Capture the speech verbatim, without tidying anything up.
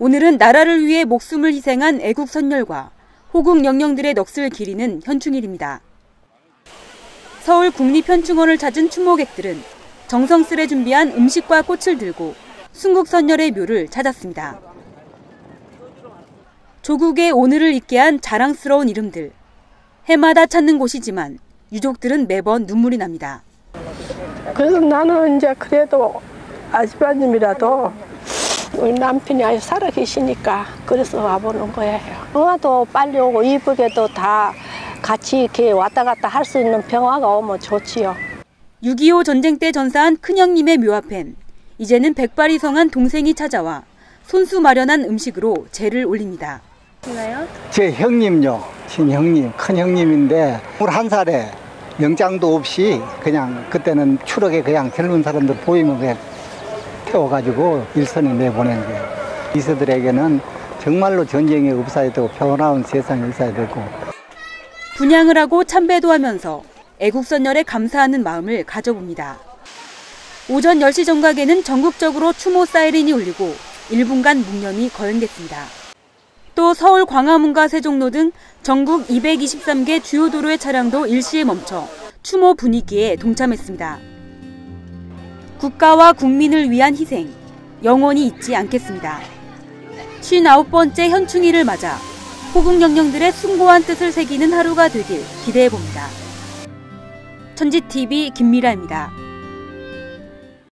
오늘은 나라를 위해 목숨을 희생한 애국 선열과 호국 영령들의 넋을 기리는 현충일입니다. 서울 국립현충원을 찾은 추모객들은 정성스레 준비한 음식과 꽃을 들고 순국 선열의 묘를 찾았습니다. 조국의 오늘을 잊게 한 자랑스러운 이름들. 해마다 찾는 곳이지만 유족들은 매번 눈물이 납니다. 그래서 나는 이제 그래도 아줌마님이라도 우리 남편이 아직 살아 계시니까 그래서 와보는 거예요. 평화도 빨리 오고 이쁘게도 다 같이 이렇게 왔다 갔다 할 수 있는 평화가 오면 좋지요. 육이오 전쟁 때 전사한 큰형님의 묘 앞엔 이제는 백발이 성한 동생이 찾아와 손수 마련한 음식으로 제를 올립니다. 제 형님요, 친형님, 큰형님인데 스물한 살에 영장도 없이 그냥 그때는 추럭에 그냥 젊은 사람들 보이면 그냥 태워가지고 일선에 내보낸 거예요. 이세들에게는 정말로 전쟁이 없어야 되고 평화로운 세상이 있어야 되고. 분향을 하고 참배도 하면서 애국선열에 감사하는 마음을 가져봅니다. 오전 열 시 정각에는 전국적으로 추모 사이렌이 울리고 일 분간 묵념이 거행됐습니다. 또 서울 광화문과 세종로 등 전국 이백이십삼 개 주요 도로의 차량도 일시에 멈춰 추모 분위기에 동참했습니다. 국가와 국민을 위한 희생, 영원히 잊지 않겠습니다. 쉰아홉 번째 현충일을 맞아 호국 영령들의 숭고한 뜻을 새기는 하루가 되길 기대해봅니다. 천지티비 김미라입니다.